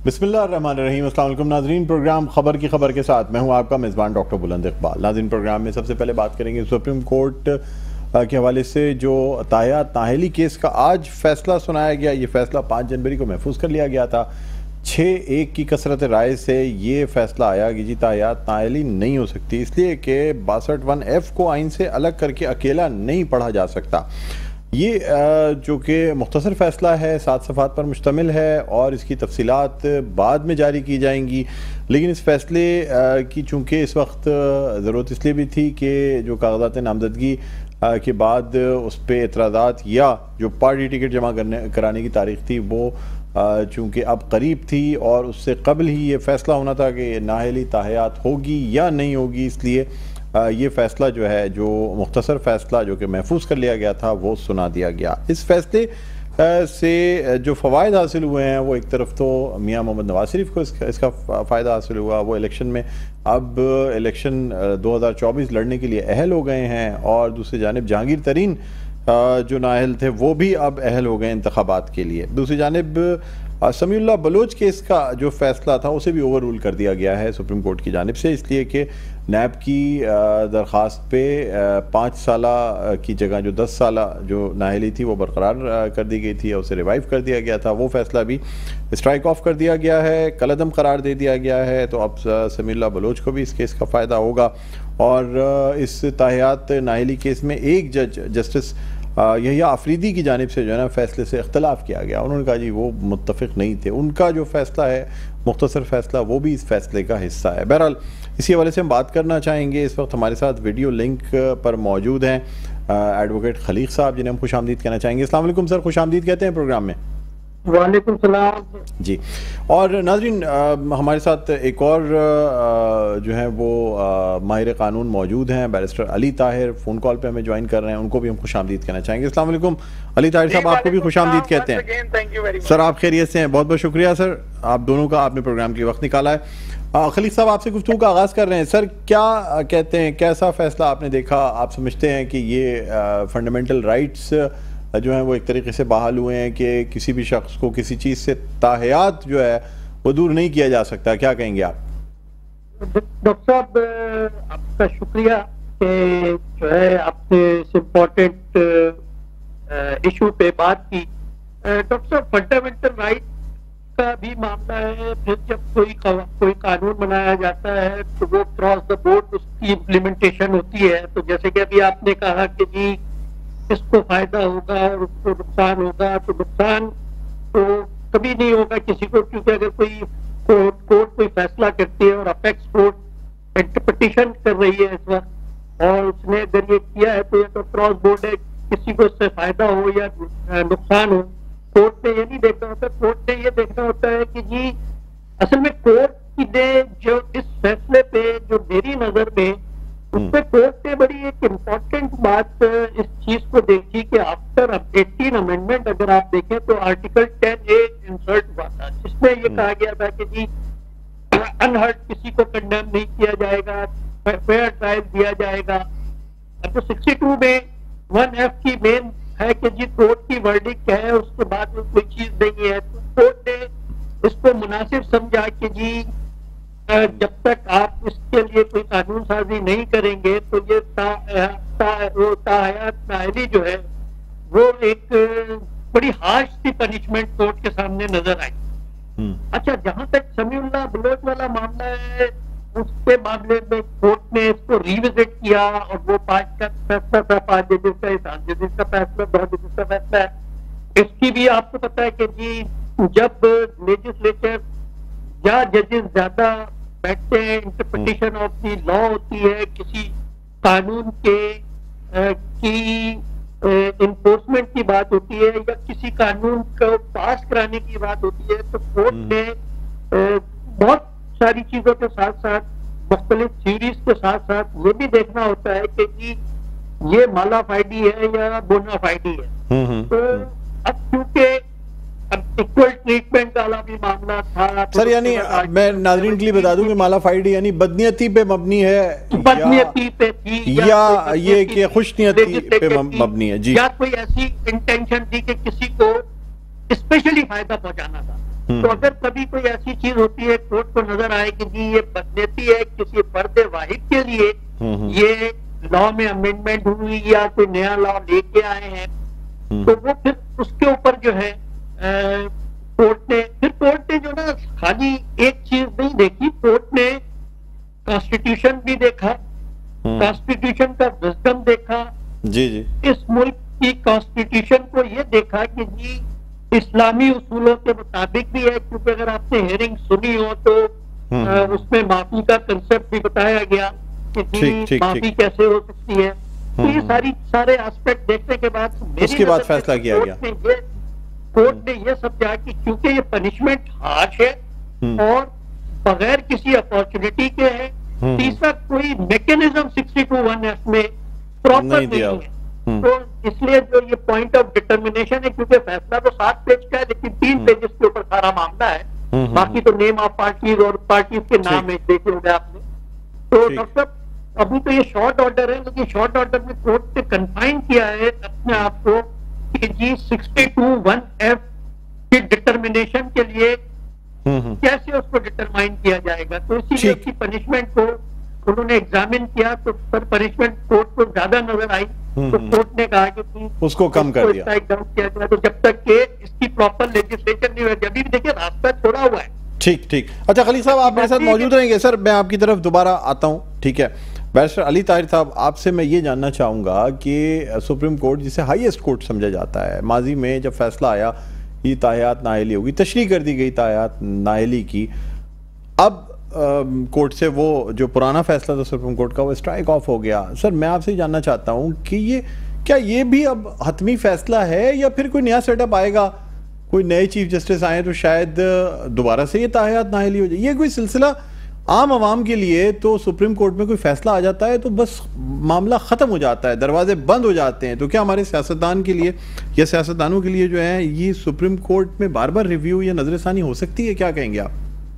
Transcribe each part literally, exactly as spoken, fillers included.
बिस्मिल्लाहिर्रहमानिर्रहीम। अस्सलाम वालेकुम नाज़रीन, प्रोग्राम खबर की खबर के साथ मैं हूं आपका मेज़बान डॉक्टर बुलंद इकबाल। नाज़रीन, प्रोग्राम में सबसे पहले बात करेंगे सुप्रीम कोर्ट के हवाले से जो तायात नाअहली केस का आज फैसला सुनाया गया। ये फैसला पाँच जनवरी को महफूज कर लिया गया था। छः एक की कसरत राय से ये फैसला आया कि जी तायात नाअहली नहीं हो सकती, इसलिए कि बासठ वन एफ को आइन से अलग करके अकेला नहीं पढ़ा जा सकता। ये जो कि मुख्तसर फ़ैसला है, सात सफ़ात पर मुश्तमिल है और इसकी तफसीलात बाद में जारी की जाएंगी। लेकिन इस फ़ैसले की चूँकि इस वक्त ज़रूरत इसलिए भी थी कि जो कागज़ात नामज़दगी के बाद उस पर एतराज़ात या जो पार्टी टिकट जमा करने कराने की तारीख़ थी वो चूँकि अब करीब थी और उससे कबल ही ये फ़ैसला होना था कि नाअहली ताहयात होगी या नहीं होगी। इसलिए ये फ़ैसला जो है, जो मुख्तसर फ़ैसला जो कि महफूज कर लिया गया था, वो सुना दिया गया। इस फ़ैसले से जो फ़वाइद हासिल हुए हैं वो एक तरफ तो मियाँ मोहम्मद नवाज शरीफ को इसका इसका फ़ायदा हासिल हुआ। वो इलेक्शन में अब इलेक्शन दो हज़ार चौबीस लड़ने के लिए अहल हो गए हैं और दूसरी जानिब जहांगीर तरीन जो नाअहल थे वो भी अब अहल हो गए इंतखाबात के लिए। दूसरी जानिब समीउल्लाह बलोच केस का जो फ़ैसला था उसे भी ओवर रूल कर दिया गया है सुप्रीम कोर्ट की जानिब से, इसलिए कि नैब की दरख्वास्त पे पाँच साला की जगह जो दस साला जो नाअहली थी वो बरकरार कर दी गई थी और उसे रिवाइव कर दिया गया था। वो फ़ैसला भी स्ट्राइक ऑफ कर दिया गया है, कलअदम करार दे दिया गया है। तो अब समीउल्लाह बलोच को भी इस केस का फ़ायदा होगा। और इस ताहयात नाअहली केस में एक जज जस्टिस यहिया अफरीदी की जानिब से जो है ना फ़ैसले से इख्तलाफ किया गया। उन्होंने कहा जी वो मुत्तफ़िक़ नहीं थे, उनका जो फ़ैसला है मुख्तसर फ़ैसला वो भी इस फ़ैसले का हिस्सा है। बहरहाल इसी हवाले से हम बात करना चाहेंगे। इस वक्त हमारे साथ वीडियो लिंक पर मौजूद हैं एडवोकेट खलीक साहब, जिन्हें हम खुश आमदीद कहना चाहेंगे। अस्सलाम वालेकुम सर, खुश आमदीद कहते हैं प्रोग्राम में। वालेकुम सलाम जी। और नाज़रीन, हमारे साथ एक और आ, जो है वो माहिर कानून मौजूद हैं, barrister Ali Tahir phone call पे हमें ज्वाइन कर रहे हैं। उनको भी हम खुश आमदीद कहना चाहेंगे। अस्सलाम वालेकुम अली ताहिर साहब, आपको भी खुश आमदीद कहते हैं। सर आप खैरियत से हैं? बहुत बहुत शुक्रिया सर, आप दोनों का आपने प्रोग्राम के वक्त निकाला है। खलीक साहब, आपसे गुफ्तगू का आगाज़ कर रहे हैं। सर क्या कहते हैं, कैसा फ़ैसला आपने देखा? आप समझते हैं कि ये फंडामेंटल राइट्स जो हैं वो एक तरीके से बहाल हुए हैं कि किसी भी शख्स को किसी चीज़ से ताहयात जो है वो दूर नहीं किया जा सकता? क्या कहेंगे आप? डॉक्टर साहब, आपका शुक्रिया कि जो है आपने इस इम्पोर्टेंट इशू पे बात की। डॉक्टर साहब, फंडामेंटल राइट का भी मामला है। फिर जब कोई कोई कानून बनाया जाता है तो वो क्रॉस द बोर्ड उसकी इम्प्लीमेंटेशन होती है। तो जैसे कि अभी आपने कहा कि जी इसको फायदा होगा और उसको नुकसान होगा, तो नुकसान तो कभी नहीं होगा किसी को, क्योंकि अगर कोई कोर्ट कोर्ट कोई फैसला करती है और अपेक्स कोर्ट इंटरप्रिटेशन कर रही है इस वक्त और उसने अगर ये किया है तो ये तो क्रॉस बोर्ड है, किसी को इससे फायदा हो या नुकसान हो, कोर्ट ने ये नहीं देखना होता। कोर्ट ने ये देखना होता है कि जी असल में कोर्ट ने जो इस फैसले पे जो मेरी नजर में उसमें कोर्ट ने बड़ी एक इम्पोर्टेंट बात इस चीज को देखी कि आफ्टर एटीन अमेंडमेंट अगर आप देखें तो आर्टिकल टेन ए इंसर्ट हुआ था, जिसमें ये कहा गया था कि जी अनहर्ट किसी को कंडेम नहीं किया जाएगा, फेयर ट्रायल दिया जाएगा। अब तो सिक्सटी टू में वन एफ की मेन है कि जी कोर्ट की वर्डिक्ट है, उसके बाद में कोई चीज नहीं है। तो कोर्ट ने इसको मुनासिब समझा कि जी जब तक आप इसके लिए कोई कानून साजी नहीं करेंगे तो ये ताहयात नाअहली जो है वो एक बड़ी हार्श सी पनिशमेंट कोर्ट के सामने नजर आई। अच्छा, जहां तक समीउल्लाह बलोच वाला मामला है उसके मामले में कोर्ट ने इसको रिविजिट किया और वो पांच का फैसला था, पांच जजेस का, सात जजेस का फैसला, दो जजेस का फैसला है। इसकी भी आपको पता है कि जी जब लेजिस्लेचर या जजेस ज्यादा बैठते हैं, इंटरप्रिटेशन ऑफ दी लॉ होती है, किसी कानून के आ, की इन्फोर्समेंट की बात होती है या किसी कानून को पास कराने की बात होती है, तो कोर्ट ने बहुत सारी चीजों के साथ साथ मुख्तलिफ थ्योरीज के साथ साथ ये भी देखना होता है कि जी ये मालाफाइडी है या बोनाफाइडी है। तो अब क्योंकि अब इक्वल ट्रीटमेंट वाला भी मामला था सर, यानी मैं नाज़रीन के लिए बता दूं कि मालाफाइडी यानी बदनियती पे मबनी है, बदनियती पे थी या, या ये कि खुशनियती पे मबनी है जी, या कोई ऐसी इंटेंशन थी कि किसी को स्पेशली फायदा पहुंचाना था। तो अगर कभी कोई ऐसी चीज होती है कोर्ट को नजर आए कि जी ये बदनीति है किसी फर्द वाहिद के लिए, ये लॉ में अमेंडमेंट हुई या कोई नया लॉ लेके आए हैं, तो वो फिर उसके ऊपर जो है कोर्ट ने फिर कोर्ट ने जो ना खाली एक चीज नहीं देखी, कोर्ट ने कॉन्स्टिट्यूशन भी देखा, कॉन्स्टिट्यूशन का विजडम देखा, जी जी इस मुल्क की कॉन्स्टिट्यूशन को ये देखा कि जी इस्लामी उसूलों के मुताबिक भी है, क्योंकि अगर आपने हियरिंग सुनी हो तो आ, उसमें माफी का कंसेप्ट भी बताया गया कि जी माफी कैसे हो सकती है। तो ये सारी सारे एस्पेक्ट देखने के बाद उसके बाद फैसला किया गया, कोर्ट ने ये समझा कि क्योंकि ये पनिशमेंट हार्श है और बगैर किसी अपॉर्चुनिटी के है, तीसरा कोई mechanism sixty two one F में प्रॉपर नहीं है, तो इसलिए जो ये पॉइंट ऑफ डिटर्मिनेशन है, क्योंकि फैसला तो सात पेज का है लेकिन तीन पेजेस के ऊपर सारा मामला है, बाकी तो नेम ऑफ पार्टीज और पार्टीज के नाम है देखे होंगे आपने। तो डॉक्टर साहब अभी तो ये शॉर्ट ऑर्डर है, लेकिन शॉर्ट ऑर्डर में कोर्ट ने कन्फाइन किया है अपने आप को कि जी सिक्सटी टू वन एफ की डिटर्मिनेशन के लिए कैसे उसको डिटरमाइन किया जाएगा। तो इसीलिए उसकी पनिशमेंट को उन्होंने एग्जामिन किया तो पर पनिशमेंट कोर्ट को ज्यादा नजर आई, तो कोर्ट ने कहा कि उसको कम कर दिया, डाउन किया जाए, तो जब तक के इसकी प्रॉपर लेजिस्लेशन नहीं हुई, अभी भी देखिए रास्ता छोड़ा हुआ है। ठीक ठीक अच्छा खलील साहब आप मेरे साथ मौजूद रहेंगे सर, मैं आपकी तरफ दोबारा आता हूँ, ठीक है। बैरिस्टर अली ताहिर साहब आपसे मैं ये जानना चाहूँगा कि सुप्रीम कोर्ट जिसे हाईएस्ट कोर्ट समझा जाता है, माजी में जब फैसला आया ये तायात नाअहली होगी, तशरीह कर दी गई तायात नाअहली की, अब कोर्ट से वो जो पुराना फैसला था सुप्रीम कोर्ट का वो स्ट्राइक ऑफ हो गया। सर मैं आपसे जानना चाहता हूँ कि ये क्या ये भी अब हतमी फैसला है या फिर कोई नया सेटअप आएगा, कोई नए चीफ जस्टिस आए तो शायद दोबारा से ये तायात नाअहली हो जाए, ये कोई सिलसिला आम आवाम के लिए तो सुप्रीम कोर्ट में कोई फैसला आ जाता है तो बस मामला ख़त्म हो जाता है, दरवाजे बंद हो जाते हैं, तो क्या हमारे सियासतदान के लिए या सियासतदानों के लिए जो है ये सुप्रीम कोर्ट में बार बार रिव्यू या नजरसानी हो सकती है, क्या कहेंगे आप?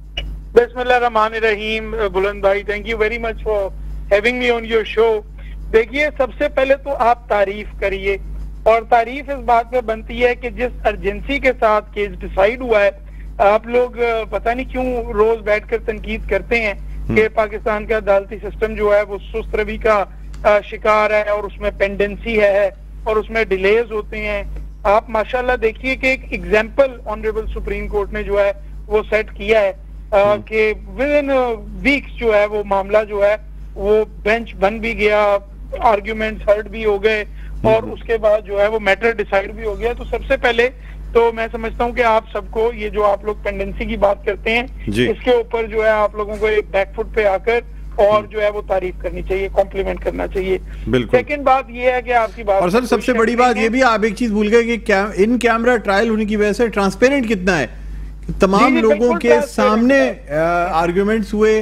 बिस्मिल्लाहिर्रहमानिर्रहीम बुलंद भाई, thank you very much for having me on your show. देखिए सबसे पहले तो आप तारीफ करिए, और तारीफ इस बात पे बनती है कि जिस अर्जेंसी के साथ केस डिसाइड हुआ है, आप लोग पता नहीं क्यों रोज बैठकर तनकीद करते हैं कि पाकिस्तान का अदालती सिस्टम जो है वो सुस्त रवि का शिकार है और उसमें पेंडेंसी है और उसमें डिलेज होते हैं। आप माशाल्लाह देखिए कि एक एग्जाम्पल ऑनरेबल सुप्रीम कोर्ट ने जो है वो सेट किया है कि विद इन वीक्स जो है वो मामला जो है वो बेंच बन भी गया, आर्ग्यूमेंट्स हर्ड भी हो गए और उसके बाद जो है वो मैटर डिसाइड भी हो गया। तो सबसे पहले तो मैं समझता हूँ कि आप सबको ये जो आप लोग पेंडेंसी की बात करते हैं इसके ऊपर जो है आप लोगों को एक बैकफुट पे आकर और जो है वो तारीफ करनी चाहिए, कॉम्प्लीमेंट करना चाहिए। सेकंड बात ये है कि आपकी बात, और सर सबसे बड़ी बात ये भी आप एक चीज भूल गए कि क्या इन कैमरा ट्रायल होने की वजह से ट्रांसपेरेंट कितना है, तमाम लोगों के सामने आर्ग्यूमेंट्स हुए,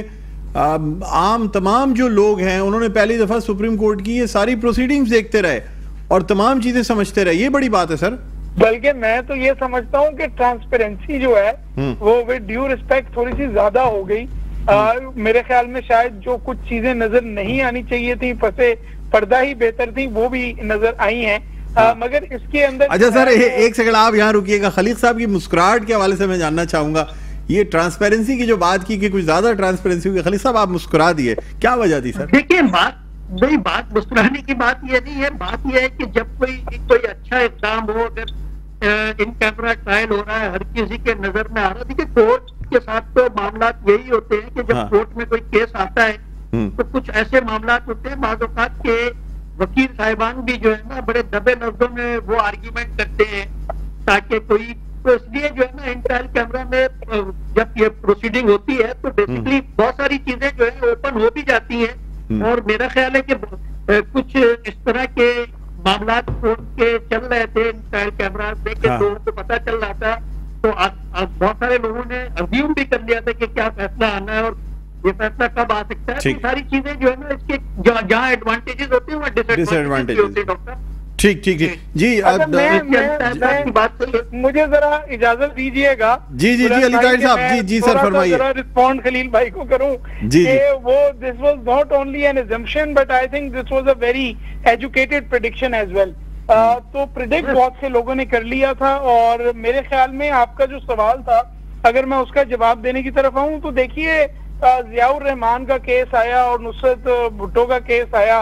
आम तमाम जो लोग हैं उन्होंने पहली दफा सुप्रीम कोर्ट की ये सारी प्रोसीडिंग्स देखते रहे और तमाम चीजें समझते रहे, ये बड़ी बात है सर। बल्कि मैं तो ये समझता हूँ कि ट्रांसपेरेंसी जो है वो विद ड्यू रिस्पेक्ट थोड़ी सी ज्यादा हो गई। आ, मेरे ख्याल में शायद जो कुछ चीजें नजर नहीं आनी चाहिए थी, फंसे पर्दा ही बेहतर थी, वो भी नजर आई हैं। आ, मगर इसके अंदर अच्छा सर ए, एक सेकंड आप यहाँ रुकिएगा, खलील साहब की मुस्कुराहट के हवाले से मैं जानना चाहूंगा, ये ट्रांसपेरेंसी की जो बात की कि कुछ ज्यादा ट्रांसपेरेंसी हुई, खलील साहब आप मुस्कुरा दिए, क्या वजह थी सर? देखिए बात नहीं, बात मुस्कुराने की बात ये नहीं है, बात ये है कि जब कोई कोई अच्छा इल्जाम हो, अगर इन कैमरा ट्रायल हो रहा है, हर किसी के नजर में आ रहा है। देखिए कोर्ट के साथ तो मामला यही होते हैं कि जब हाँ। कोर्ट में कोई केस आता है तो कुछ ऐसे मामला होते हैं, बाज़ औक़ात के वकील साहिबान भी जो है ना बड़े दबे लफ्जों में वो आर्ग्यूमेंट करते हैं ताकि कोई, तो इसलिए जो है ना इन ट्रायल कैमरा में जब ये प्रोसीडिंग होती है तो बेसिकली बहुत सारी चीजें जो है ओपन हो भी जाती हैं, और मेरा ख्याल है कि कुछ इस तरह के मामला कोर्ट के चल रहे थे ट्रायल कैमरा देख के, लोगों को पता चल रहा था, तो आ, आ, बहुत सारे लोगों ने अज्यूम भी कर लिया था कि क्या फैसला आना है और ये फैसला कब आ सकता है। तो सारी चीजें जो है ना इसके जहाँ एडवांटेजेस होते हैं वहाँ डिसएडवांटेजेस होते हैं डॉक्टर। ठीक ठीक ठीक जी, अच्छा, मैं, मैं, मैं, बात मुझे जरा इजाजत दीजिएगा। जी जी जी अली ताहिर साहब, जी जी सर फरमाइए। जरा रिस्पॉन्ड खलील भाई को करूं जी जी वो this was not only an assumption but I think this was a very educated prediction as well. तो प्रिडिक्ट बहुत से लोगों ने कर लिया था, और मेरे ख्याल में आपका जो सवाल था अगर मैं उसका जवाब देने की तरफ आऊं तो देखिए, जियाउर रहमान का केस आया और नुसरत भुट्टो का केस आया,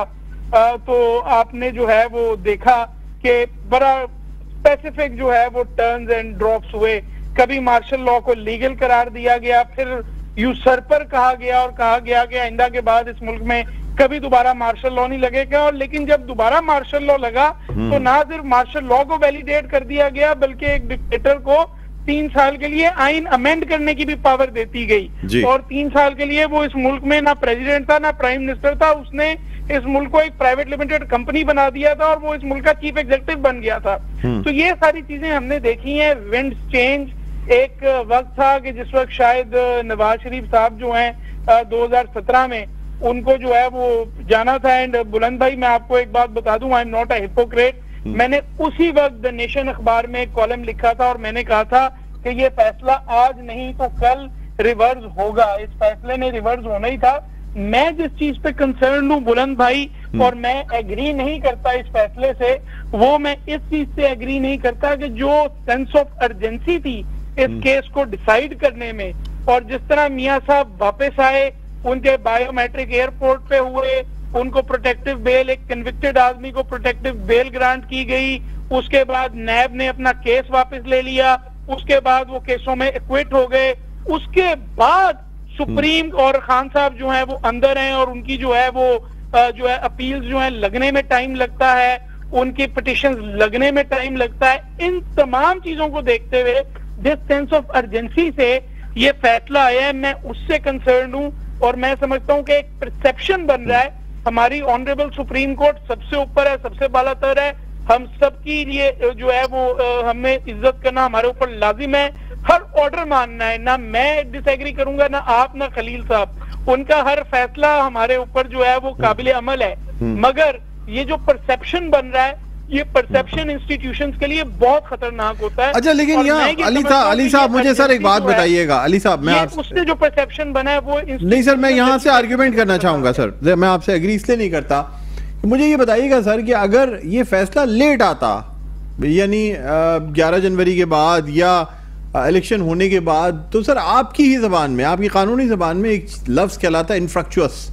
तो आपने जो है वो देखा कि बड़ा स्पेसिफिक जो है वो टर्न्स एंड ड्रॉप्स हुए। कभी मार्शल लॉ को लीगल करार दिया गया, फिर यूसर्पर कहा गया और कहा गया कि आइंदा के बाद इस मुल्क में कभी दोबारा मार्शल लॉ नहीं लगेगा। और लेकिन जब दोबारा मार्शल लॉ लगा तो ना सिर्फ मार्शल लॉ को वैलिडेट कर दिया गया, बल्कि एक डिक्टेटर को तीन साल के लिए आइन अमेंड करने की भी पावर देती गई। और तीन साल के लिए वो इस मुल्क में ना प्रेसिडेंट था ना प्राइम मिनिस्टर था, उसने इस मुल्क को एक प्राइवेट लिमिटेड कंपनी बना दिया था और वो इस मुल्क का चीफ एग्जीक्यूटिव बन गया था। तो ये सारी चीजें हमने देखी हैं। विंड चेंज, एक वक्त था कि जिस वक्त शायद नवाज शरीफ साहब जो हैं दो हज़ार सत्रह में उनको जो है वो जाना था। एंड बुलंद भाई, मैं आपको एक बात बता दूं, I am not a hypocrite. मैंने उसी वक्त द नेशन अखबार में एक कॉलम लिखा था और मैंने कहा था कि ये फैसला आज नहीं तो कल रिवर्स होगा। इस फैसले ने रिवर्स होना ही था। मैं जिस चीज पे कंसर्न हूँ बुलंद भाई, और मैं एग्री नहीं करता इस फैसले से, वो मैं इस चीज से एग्री नहीं करता कि जो सेंस ऑफ अर्जेंसी थी इस केस को डिसाइड करने में, और जिस तरह मियां साहब वापस आए, उनके बायोमेट्रिक एयरपोर्ट पे हुए, उनको प्रोटेक्टिव बेल, एक कन्विक्टेड आदमी को प्रोटेक्टिव बेल ग्रांट की गई, उसके बाद नैब ने अपना केस वापस ले लिया, उसके बाद वो केसों में एक्विट हो गए, उसके बाद सुप्रीम और खान साहब जो है वो अंदर हैं और उनकी जो है वो जो है अपील्स जो है लगने में टाइम लगता है, उनकी पिटिशंस लगने में टाइम लगता है। इन तमाम चीजों को देखते हुए जिस सेंस ऑफ अर्जेंसी से ये फैसला आया है, मैं उससे कंसर्न हूँ और मैं समझता हूँ कि एक परसेप्शन बन रहा है। हमारी ऑनरेबल सुप्रीम कोर्ट सबसे ऊपर है, सबसे बालातर है, हम सबकी लिए जो है वो हमें इज्जत करना हमारे ऊपर लाजिम है, हर ऑर्डर मानना है। ना मैं डिसएग्री करूंगा, ना आप, ना खलील साहब, उनका हर फैसला हमारे ऊपर जो है वो काबिल अमल है। मगर ये जो परसेप्शन बन रहा है, ये परसेप्शन इंस्टीट्यूशंस के लिए बहुत खतरनाक होता है। अच्छा, लेकिन यहाँ अली साहब अली साहब मुझे सर एक बात बताइएगा। अली साहब, मैं आप उससे जो परसेप्शन बना है वो नहीं सर, मैं यहाँ से आर्ग्यूमेंट करना चाहूंगा सर, मैं आपसे एग्री इसलिए नहीं करता। मुझे ये बताइएगा सर कि अगर ये फैसला लेट आता, यानी ग्यारह जनवरी के बाद या इलेक्शन होने के बाद, तो सर आपकी ही जबान में, आपकी कानूनी जबान में एक लफ्ज कहलाता है इनफ्रक्चुअस।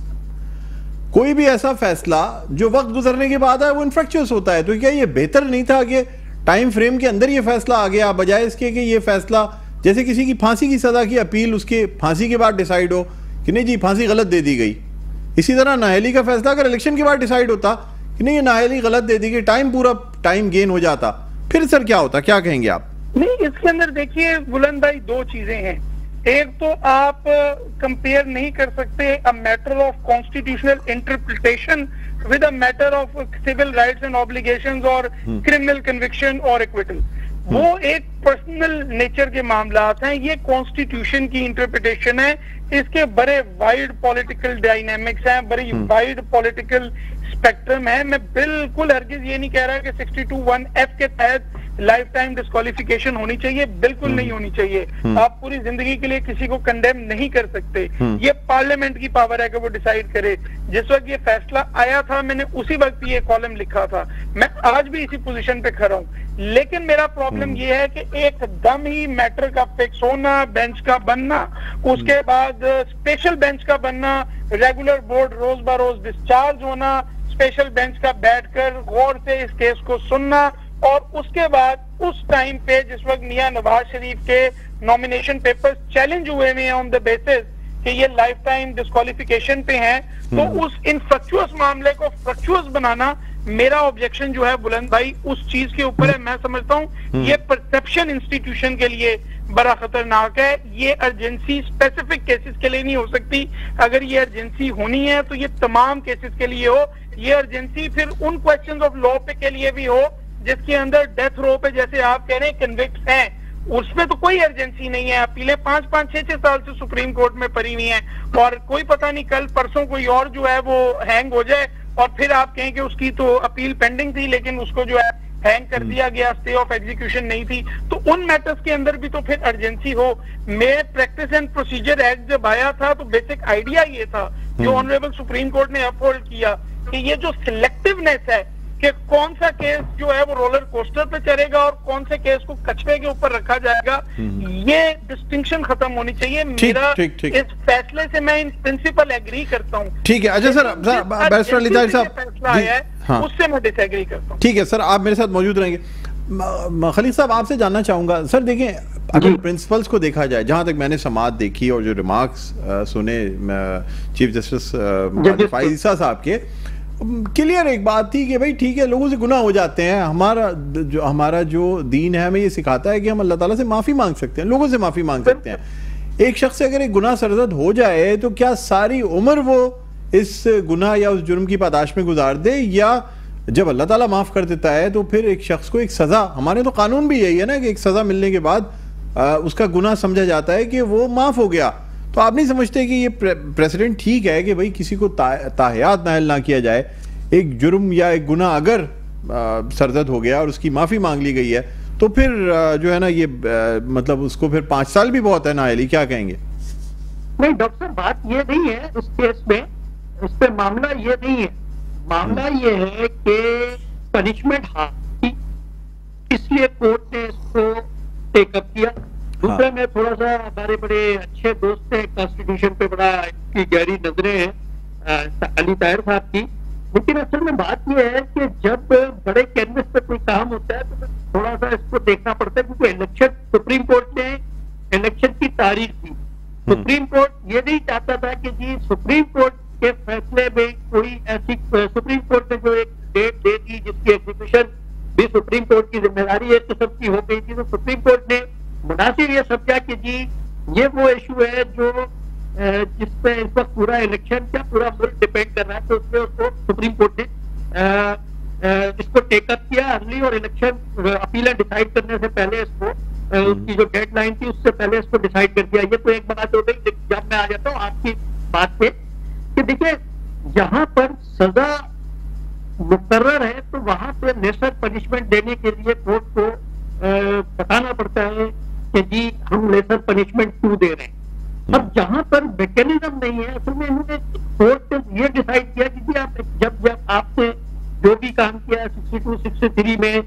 कोई भी ऐसा फैसला जो वक्त गुजरने के बाद है वो इनफ्रक्चुअस होता है। तो क्या ये बेहतर नहीं था कि टाइम फ्रेम के अंदर ये फैसला आ गया, बजाय इसके कि ये फैसला जैसे किसी की फांसी की सजा की अपील उसके फांसी के बाद डिसाइड हो कि नहीं जी फांसी गलत दे दी गई, इसी तरह नाअहली का फैसला अगर इलेक्शन के बाद डिसाइड होता कि नहीं ये नाअहली गलत दे दी गई, टाइम पूरा टाइम गेन हो जाता, फिर सर क्या होता? क्या कहेंगे आप? नहीं, इसके अंदर देखिए बुलंद भाई, दो चीजें हैं। एक तो आप कंपेयर नहीं कर सकते a matter of constitutional interpretation with a matter of civil rights and obligations और क्रिमिनल कन्विक्शन और एक्विटल। वो एक पर्सनल नेचर के मामलात हैं, ये कॉन्स्टिट्यूशन की इंटरप्रिटेशन है। इसके बड़े वाइड पॉलिटिकल डायनामिक्स हैं, बड़ी वाइड पॉलिटिकल स्पेक्ट्रम है। मैं बिल्कुल हरगिज ये नहीं कह रहा कि सिक्सटी टू वन एफ के तहत लाइफ टाइम डिस्क्वालिफिकेशन होनी चाहिए, बिल्कुल नहीं होनी चाहिए। आप पूरी जिंदगी के लिए किसी को कंडेम नहीं कर सकते, ये पार्लियामेंट की पावर है कि वो डिसाइड करे। जिस वक्त ये फैसला आया था मैंने उसी वक्त ये कॉलम लिखा था, मैं आज भी इसी पोजीशन पे खड़ा हूँ। लेकिन मेरा प्रॉब्लम ये है कि एकदम ही मैटर का फिक्स होना, बेंच का बनना, उसके बाद स्पेशल बेंच का बनना, रेगुलर बोर्ड रोज ब रोज डिस्चार्ज होना, स्पेशल बेंच का बैठकर गौर से इस केस को सुनना, और उसके बाद उस टाइम पे जिस वक्त मियां नवाज शरीफ के नॉमिनेशन पेपर्स चैलेंज हुए हैं ऑन द बेसिस कि ये लाइफ टाइम डिस्क्वालिफिकेशन पे हैं, तो उस इनफ्रक्चुअस मामले को फ्रक्चुअस बनाना मेरा ऑब्जेक्शन जो है बुलंद भाई उस चीज के ऊपर है। मैं समझता हूँ ये परसेप्शन इंस्टीट्यूशन के लिए बड़ा खतरनाक है। ये अर्जेंसी स्पेसिफिक केसेस के लिए नहीं हो सकती। अगर ये अर्जेंसी होनी है तो ये तमाम केसेस के लिए हो। ये अर्जेंसी फिर उन क्वेश्चंस ऑफ लॉ पे के लिए भी हो जिसके अंदर डेथ रो पे, जैसे आप कह रहे हैं, कन्विक्ट हैं, उसमें तो कोई अर्जेंसी नहीं है। अपीलें पांच पांच छह छह साल से सुप्रीम कोर्ट में पड़ी हुई हैं और कोई पता नहीं कल परसों कोई और जो है वो हैंग हो जाए और फिर आप कहें कि उसकी तो अपील पेंडिंग थी लेकिन उसको जो है हैंग कर दिया गया, स्टे ऑफ एग्जीक्यूशन नहीं थी। तो उन मैटर्स के अंदर भी तो फिर अर्जेंसी हो। मैं प्रैक्टिस एंड प्रोसीजर एक्ट जब आया था तो बेसिक आइडिया ये था जो ऑनरेबल सुप्रीम कोर्ट ने अपहोल्ड किया कि ये जो सिलेक्टिवनेस है कि कौन सा केस जो है वो रोलर कोस्टर पे चलेगा और कौन से केस को कछुए के ऊपर रखा जाएगा, ये डिस्टिंक्शन खत्म होनी चाहिए। मेरा ठीक, ठीक। इस फैसले से मैं इन प्रिंसिपल एग्री करता हूँ। ठीक है, अच्छा सर, बैरिस्टर अली ताहिर साहब फैसला आया है, हाँ। उससे मैं डिसएग्री करता हूँ। ठीक है सर, आप मेरे साथ मौजूद रहेंगे। खलील साहब, आपसे जानना चाहूंगा सर, देखें अगर प्रिंसिपल्स को देखा जाए, जहां तक मैंने समाअत देखी और जो रिमार्क्स सुने चीफ जस्टिस फाइजा साहब के, क्लियर एक बात थी कि भाई ठीक है, लोगों से गुनाह हो जाते हैं, हमारा जो हमारा जो दीन है हमें ये सिखाता है कि हम अल्लाह ताला से माफ़ी मांग सकते हैं, लोगों से माफ़ी मांग सकते हैं। एक शख्स से अगर एक गुनाह सरजद हो जाए तो क्या सारी उम्र वो इस गुनाह या उस जुर्म की पादाश में गुजार दे, या जब अल्लाह ताला माफ़ कर देता है तो फिर एक शख्स को एक सज़ा, हमारे तो कानून भी यही है ना कि एक सज़ा मिलने के बाद आ, उसका गुनाह समझा जाता है कि वो माफ़ हो गया। तो आप नहीं समझते कि ये प्रे, प्रेसिडेंट ठीक है कि भाई किसी को ता, ताहयात नायल ना किया जाए, एक जुर्म या एक गुनाह अगर सरजद हो गया और उसकी माफ़ी मांग ली गई है तो फिर आ, जो है ना ये आ, मतलब उसको फिर पाँच साल भी बहुत है नायली, क्या कहेंगे? नहीं डॉक्टर साहब, बात ये नहीं है इस केस में, इस पे मामला ये नहीं है, मामला ये है कि पनिशमेंट हाई, इसलिए कोर्ट ने इसको टेकअप किया। दूसरा हाँ। में थोड़ा सा हमारे बड़े अच्छे दोस्त हैं, कॉन्स्टिट्यूशन पे बड़ा इनकी गहरी नजरें हैं अली ताहिर साहब की, लेकिन असल में बात यह है कि जब बड़े कैनवस पे कोई काम होता है तो थोड़ा सा इसको देखना पड़ता है, क्योंकि इलेक्शन, सुप्रीम कोर्ट ने इलेक्शन की तारीख दी। सुप्रीम कोर्ट ये नहीं चाहता था कि जी सुप्रीम कोर्ट के फैसले में कोई ऐसी, सुप्रीम कोर्ट ने जो एक डेट दे दी जिसकी एग्जीक्यूशन भी सुप्रीम कोर्ट की जिम्मेदारी एक किस्म की हो गई थी, तो सुप्रीम कोर्ट ने मुनासिब ये समझा कि जी ये वो इशू है जो जिसपे इस वक्त पूरा इलेक्शन क्या पूरा मुल्क डिपेंड कर रहा है, तो उसमें उसको सुप्रीम कोर्ट ने इसको टेकअप किया अर्ली, और इलेक्शन अपीलें डिसाइड करने से पहले इसको उसकी जो डेडलाइन थी उससे पहले इसको डिसाइड कर दिया। ये तो एक बात हो गई। जब मैं आ जाता हूँ आपकी बात पे कि देखिए जहां पर सजा मुकर्रर है तो वहां पे लेसर पनिशमेंट देने के लिए कोर्ट को बताना पड़ता है कि जी हम लेसर पनिशमेंट क्यों दे रहे हैं। अब जहां पर मैकेनिज्म नहीं है, असल में इन्होंने कोर्ट ने ये डिसाइड किया कि जी आप जब जब आपने जो भी काम किया सिक्सटी टू सिक्सटी थ्री में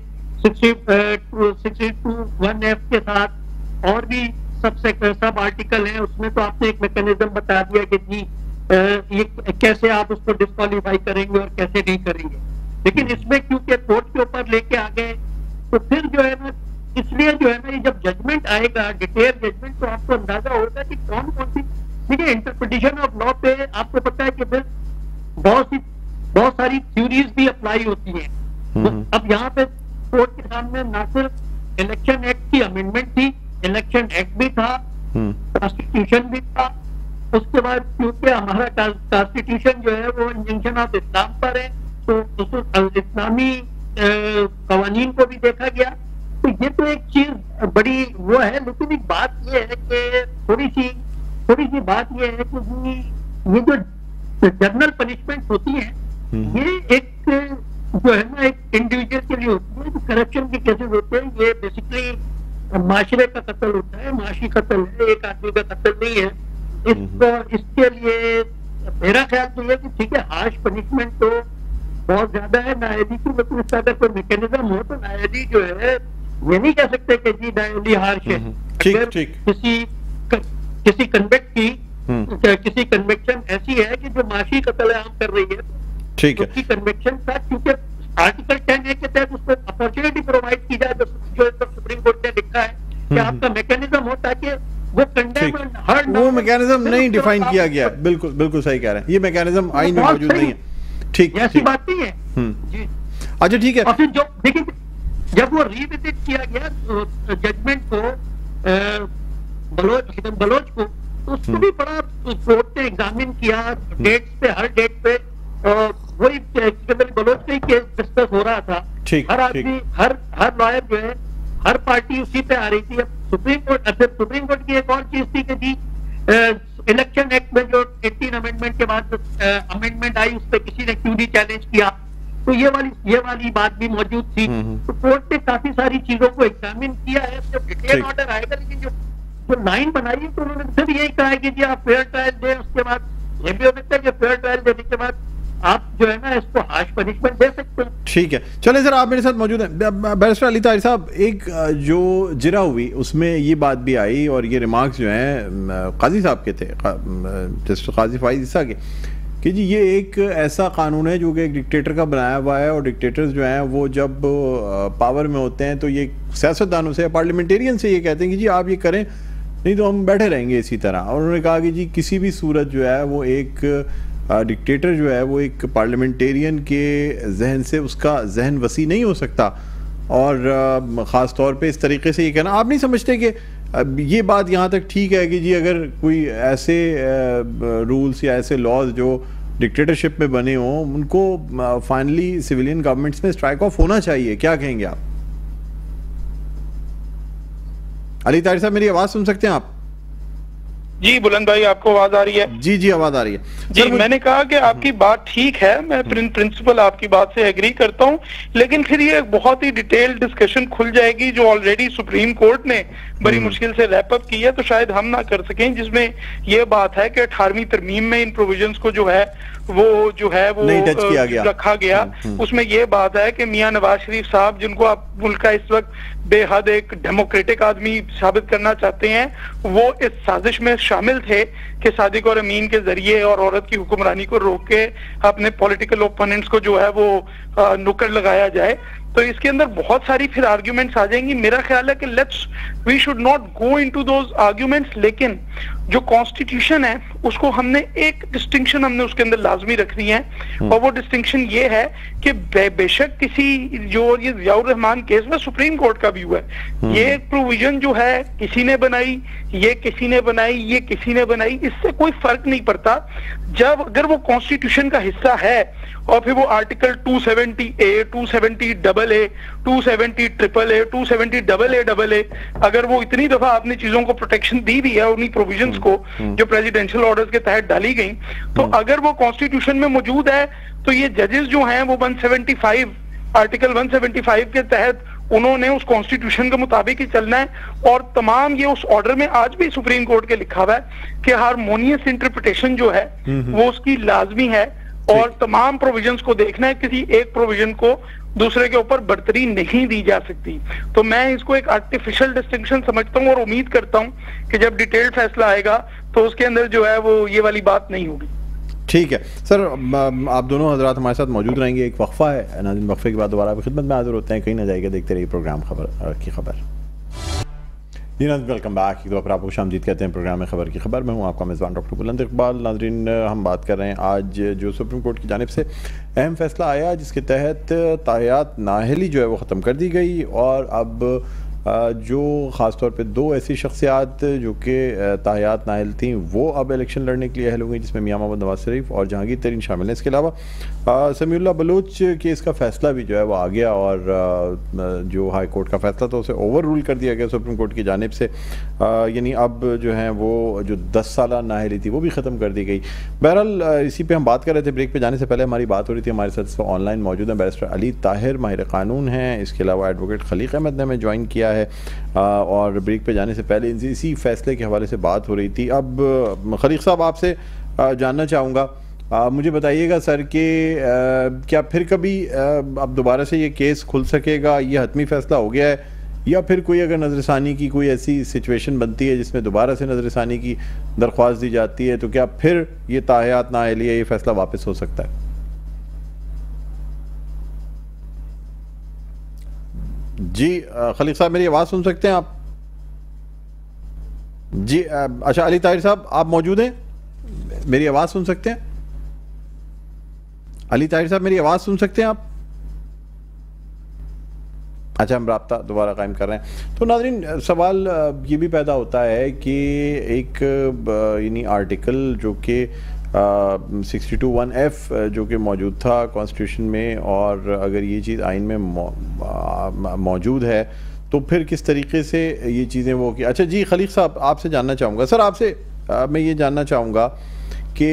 सिक्सटी टू वन एफ के साथ और भी सबसे सब आर्टिकल है, उसमें तो आपने एक मैकेनिज्म बता दिया कि जी ये कैसे आप उसको डिस्क्वालीफाई करेंगे और कैसे नहीं करेंगे। लेकिन इसमें क्योंकि कोर्ट के ऊपर लेके आ गए तो फिर जो है ना, इसलिए जो है ना ये जब जजमेंट आएगा, डिटेल जजमेंट, तो आपको अंदाजा होगा कि कौन कौन सी, देखिए इंटरप्रिटेशन ऑफ लॉ पे आपको पता है कि फिर बहुत सी बहुत सारी थ्योरीज भी अप्लाई होती हैं। तो अब यहाँ पे कोर्ट के सामने ना सिर्फ इलेक्शन एक्ट की अमेंडमेंट थी, इलेक्शन एक्ट भी था, कॉन्स्टिट्यूशन भी था, उसके बाद क्योंकि हमारा कॉन्स्टिट्यूशन जो है वो इंजंक्शन ऑफ इस्लाम पर है तो इस्लामी कवानीन को भी देखा गया। तो ये तो एक चीज बड़ी वो है, लेकिन एक बात ये है कि थोड़ी सी थोड़ी सी बात ये है कि ये जो जनरल पनिशमेंट होती है ये एक जो है ना एक इंडिविजुअल के लिए होती है। जो करप्शन के केसेस होते हैं ये बेसिकली माशरे का कत्ल होता है, माशी कत्ल है, एक आदमी का कत्ल नहीं है। इसको इसके लिए मेरा ख्याल तो ये कि ठीक है हार्श पनिशमेंट तो बहुत ज्यादा है नायदी की, लेकिन इसका अगर कोई मैकेनिज्म हो तो नायदी जो है ये नहीं कह सकते कि जी नायदी हार्श है। अगर किसी किसी कन्वेक्ट की किसी कन्वेक्शन ऐसी है कि जो माशी कत्ल आम कर रही है, ठीक है, उसकी कन्वेक्शन का क्योंकि आर्टिकल टेन ए के तहत उसको अपॉर्चुनिटी प्रोवाइड की जाए, जो सुप्रीम कोर्ट ने लिखा है कि आपका मैकेनिज्म हो ताकि वो कंडेम हर वो मैकेनिज्म नहीं डिफाइन किया गया। बिल्कुल बिल्कुल सही कह रहे हैं, ये मैकेनिज्म आईन में मौजूद नहीं है। ठीक, ऐसी बात नहीं है जी। अच्छा ठीक है। और फिर जो देखिए जब वो रिविजिट किया गया जजमेंट को बलोच बलोच को, तो उसको भी बड़ा कोर्ट ने एग्जामिन किया, डेट्स पे हर डेट पे वही बलोच का ही केस डिस्कस हो रहा था। हर आदमी हर हर लॉयर जो है हर पार्टी उसी पे आ रही थी। अब सुप्रीम कोर्ट अब सुप्रीम कोर्ट की एक और चीज थी कि जी इलेक्शन एक्ट में जो एटीन अमेंडमेंट के बाद अमेंडमेंट आई उस पर किसी ने क्यों नहीं चैलेंज किया, तो ये वाली ये वाली बात भी मौजूद थी। तो कोर्ट ने काफी सारी चीजों को एग्जामिन किया है। जब डिटेल ऑर्डर आएगा, लेकिन जो जो लाइन बनाई है तो उन्होंने फिर यही कहा है कि जी आप फेयर ट्रायल दें, उसके बाद ये भी हो सकता है कि फेयर ट्रायल देने के बाद आप जो है ना इसको हार्श पनिशमेंट दे सकते हैं। ठीक है, चले सर आप मेरे साथ मौजूद हैं। बैरिस्टर अली ताहिर साहब, एक जो जिरा हुई उसमें ये बात भी आई और ये रिमार्क्स जो हैं काजी साहब के थे, जस्टिस काजी फाइज ईसा के, कि जी ये एक ऐसा कानून है जो कि एक डिक्टेटर का बनाया हुआ है, और डिक्टेटर्स जो हैं वो जब पावर में होते हैं तो ये सियासतदानों से, पार्लियामेंटेरियन से ये कहते हैं कि जी आप ये करें, नहीं तो हम बैठे रहेंगे इसी तरह। और उन्होंने कहा कि जी किसी भी सूरत जो है वो एक डिक्टेटर जो है वो एक पार्लियामेंटेरियन के जहन से उसका जहन वसी नहीं हो सकता, और ख़ास तौर पे इस तरीके से ये कहना, आप नहीं समझते कि ये बात यहाँ तक ठीक है कि जी अगर कोई ऐसे रूल्स या ऐसे लॉज जो डिक्टेटरशिप में बने हों उनको फाइनली सिविलियन गवर्नमेंट्स में स्ट्राइक ऑफ होना चाहिए? क्या कहेंगे आप? अली ताहिर साहब मेरी आवाज सुन सकते हैं आप? जी बुलंद भाई, आपको आवाज आ रही है? जी जी आवाज आ रही है जी। मैंने कहा कि आपकी बात ठीक है, मैं प्रिंसिपल आपकी बात से एग्री करता हूं, लेकिन फिर ये एक बहुत ही डिटेल डिस्कशन खुल जाएगी जो ऑलरेडी सुप्रीम कोर्ट ने बड़ी मुश्किल से रैप अप की है, तो शायद हम ना कर सकें, जिसमें ये बात है कि अठारहवीं तरमीम में इन प्रोविजंस को जो है वो जो है वो टच किया गया। रखा गया। उसमें ये बात है कि मियां नवाज शरीफ साहब, जिनको आप मुल्क का इस वक्त बेहद एक डेमोक्रेटिक आदमी साबित करना चाहते हैं, वो इस साजिश में शामिल थे कि सादिक और अमीन के जरिए और औरत की हुक्मरानी को रोक के अपने पॉलिटिकल ओपोनेंट्स को जो है वो नुक्कड़ लगाया जाए। तो इसके अंदर बहुत सारी फिर आर्ग्यूमेंट्स आ जाएंगी। मेरा ख्याल है कि let's we should not go into those arguments, लेकिन जो कॉन्स्टिट्यूशन है उसको हमने एक डिस्टिंक्शन हमने उसके अंदर लाजमी रखनी है, और वो डिस्टिंक्शन ये है कि बे, बेशक किसी जो ये जियाउर रहमान केस में सुप्रीम कोर्ट का भी हुआ है, ये प्रोविजन जो है किसी ने बनाई, ये किसी ने बनाई, ये किसी ने बनाई, इससे कोई फर्क नहीं पड़ता। जब अगर वो कॉन्स्टिट्यूशन का हिस्सा है और फिर वो article two seventy A, two seventy double A, two seventy triple A, two seventy double A double A, अगर वो इतनी दफा आपने चीजों को प्रोटेक्शन दी भी है उन्हीं प्रोविजंस को जो प्रेसिडेंशियल ऑर्डर्स के तहत डाली गई, तो अगर वो कॉन्स्टिट्यूशन में मौजूद है तो ये जजेस जो हैं वो one seventy five article one seventy five के तहत उन्होंने उस कॉन्स्टिट्यूशन के मुताबिक ही चलना है। और तमाम ये उस ऑर्डर में आज भी सुप्रीम कोर्ट के लिखा हुआ है कि हार्मोनियस इंटरप्रिटेशन जो है वो उसकी लाजमी है, और तमाम प्रोविजंस को देखना है, किसी एक प्रोविजन को दूसरे के ऊपर बर्तरी नहीं दी जा सकती। तो मैं इसको एक आर्टिफिशियल डिस्टिंक्शन समझता हूँ और उम्मीद करता हूँ कि जब डिटेल्ड फैसला आएगा तो उसके अंदर जो है वो ये वाली बात नहीं होगी। ठीक है सर, आप दोनों हजरात हमारे साथ मौजूद रहेंगे, एक वक्फा है, नाज़रीन वक्फे के बाद दोबारा आपकी खिदमत में हाजिर होते हैं, कहीं ना जाएगा, देखते रहिए प्रोग्राम खबर की खबर। जी नाज़रीन वेलकम बैक, एक दो बार आपको खुशामदीद कहते हैं प्रोग्राम में खबर की खबर। मैं हूँ आपका मेज़बान डॉक्टर बुलंद इकबाल। नाज़रीन हम बात कर रहे हैं आज जो सुप्रीम कोर्ट की जानिब से अहम फैसला आया जिसके तहत तायात नाअहली जो है वो ख़त्म कर दी गई, और अब जो ख़ास तौर पे दो ऐसी शख्सियात जो कि तायात नाअहल थी वो अब इलेक्शन लड़ने के लिए अहल हो गई, जिसमें मियां मोहम्मद नवाज शरीफ और जहांगीर तरीन शामिल हैं। इसके अलावा समीउल्लाह बलोच केस का फैसला भी जो है वो आ गया, और आ, जो हाई कोर्ट का फैसला था उसे ओवर रूल कर दिया गया सुप्रीम कोर्ट की जानिब से, यानी अब जो है वो जो दस साल नाअहली थी वो भी ख़त्म कर दी गई। बहरहाल इसी पर हम बात कर रहे थे, ब्रेक पे जाने से पहले हमारी बात हो रही थी। हमारे साथ ऑनलाइन मौजूद हैं बैरिस्टर अली ताहिर, माहिर कानून हैं, इसके अलावा एडवोकेट खलीक अहमद ने हमें ज्वाइन किया है, और ब्रेक पे जाने से पहले इसी फैसले के हवाले से बात हो रही थी। अब खलीक साहब आपसे जानना चाहूँगा, मुझे बताइएगा सर कि क्या फिर कभी अब दोबारा से ये केस खुल सकेगा, ये हतमी फैसला हो गया है, या फिर कोई अगर नज़रसानी की कोई ऐसी सिचुएशन बनती है जिसमें दोबारा से नज़रसानी की दरख्वास्त दी जाती है, तो क्या फिर ये तायात नाअहली ये फैसला वापस हो सकता है? जी खलीक साहब मेरी आवाज़ सुन सकते हैं आप? जी अच्छा, अली ताहिर साहब आप मौजूद हैं, मेरी आवाज़ सुन सकते हैं? अली ताहिर साहब मेरी आवाज़ सुन सकते हैं आप? अच्छा, हम राब्ता दोबारा कायम कर रहे हैं। तो नाज़रीन सवाल ये भी पैदा होता है कि एक यानी आर्टिकल जो कि सिक्सटी टू वन एफ जो कि मौजूद था कॉन्स्टिट्यूशन में, और अगर ये चीज़ आइन में मौजूद है तो फिर किस तरीके से ये चीज़ें वो कि अच्छा जी खलीक साहब आपसे जानना चाहूँगा, सर आपसे आ, मैं ये जानना चाहूँगा कि